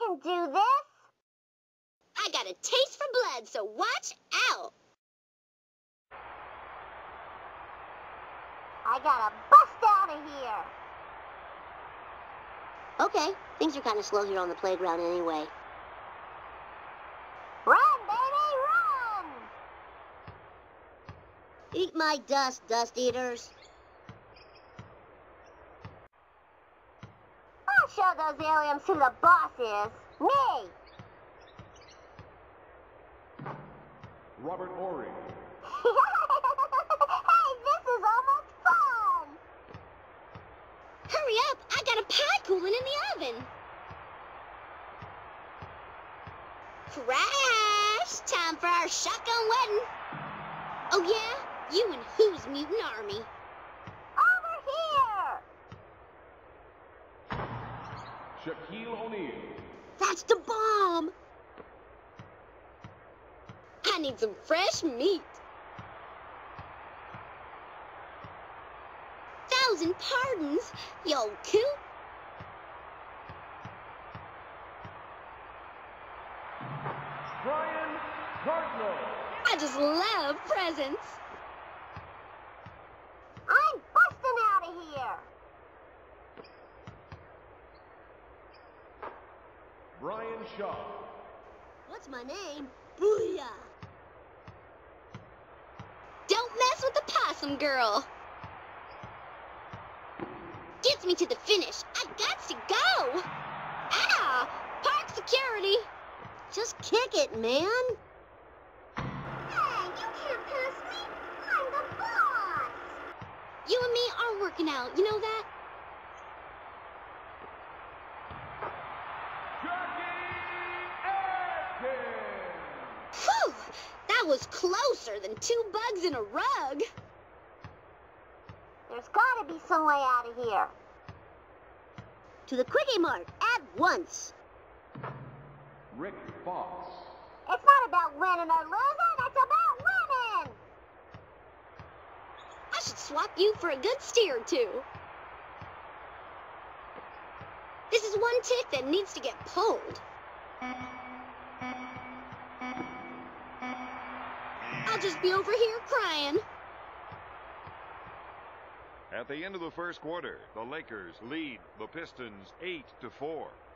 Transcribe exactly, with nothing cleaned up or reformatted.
can do this. I got a taste for blood, so watch out. I gotta bust out of here. Okay, things are kind of slow here on the playground anyway. Run, baby, run! Eat my dust, dust eaters. I'll show those aliens who the boss is. Me! Robert Ory. Hey, this is almost fun! Hurry up, I got a pie cooling in the oven. Crash! Time for our shotgun wedding. Oh yeah? You and whose mutant army? Over here! Shaquille O'Neal. That's the bomb! I need some fresh meat. Thousand pardons, you old coot. Brian Cardinal. I just love presents. I'm busting out of here! Brian Shaw. What's my name? Booyah! Don't mess with the possum girl. Gets me to the finish. I got to go. Ah! Park security. Just kick it, man. Hey, you can't pass me! I'm the boss! You and me are working out, you know that? Jackie Atkins. Whew! That was closer than two bugs in a rug. There's gotta be some way out of here. To the Quickie Mart at once. Rick Fox. It's not about winning or losing, it's about winning! I should swap you for a good steer, too. This is one tick that needs to get pulled. I'll just be over here crying. At the end of the first quarter, the Lakers lead the Pistons eight to four.